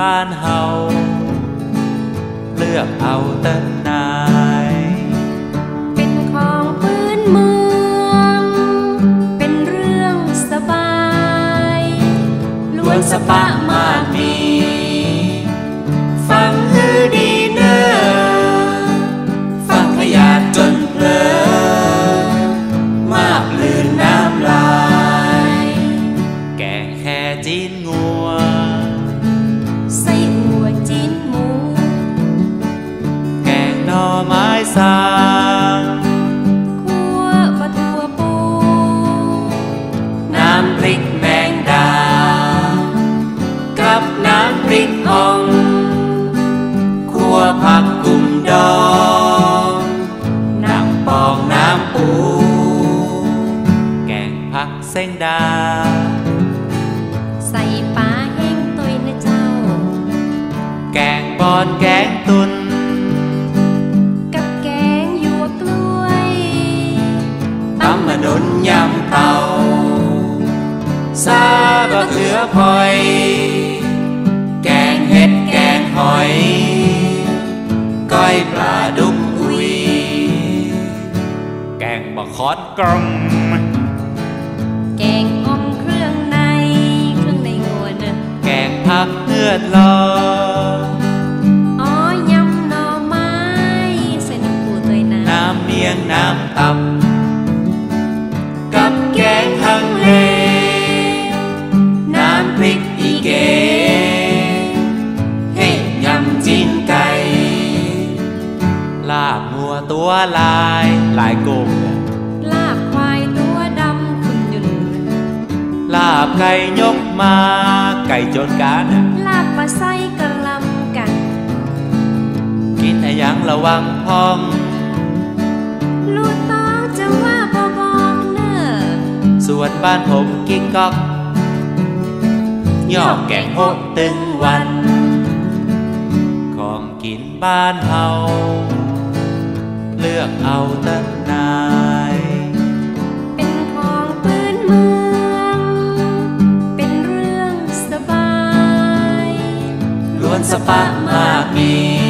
บ้านเฮาเลือกเอาแต่นายเป็นของพื้นเมืองเป็นเรื่องสบายล้วนสปะมากมีฟังฮือดีเนอฟังขยาดจนเพลินมากลื่นน้ำลายแกงแค่จีนงัวไส้อั่วจีนหมูแกงหน่อไม้สางคั่วปลาทัวปูน้ำพริกแมงดากับน้ำพริกอ่องคั่วผักกุมดองน้ำปองน้ำปูแกงผักเส้นดาใส่ปลาแห้งตุยนะเจ้าแกงบอนแกงตุนกับแกงหยวกกล้วยตำมะนุนยำเตาซาบะเขือพลอยแกงเห็ดแกงหอยก้อยปลาดุกอุยแกงบะคอนกลมแกงอ่อมเครื่องในงัวนะแกงผักเลือดลออ๋อยำหน่อไม้ใส่น้ำปูตัวนะน้ำเมียงน้ำตับกับแกงฮังเลน้ำพริกอีเกให้ยำจีนไก่ลาบหัวตัวลายโกงลาบควายตัวดำขุ่นยุ่นลาบไก่ยกมาไก่จนการลาบปลาไส้กระลำกันกินอะไรยังระวังพองลูกต้องจะว่าบองเนอส่วนบ้านผมกิ๊กก๊อกยอกแกงโฮะตึงวันของกินบ้านเฮาเลือกเอาแต่นายเป็นของพื้นเมืองเป็นเรื่องสบายล้วนสปะมากมี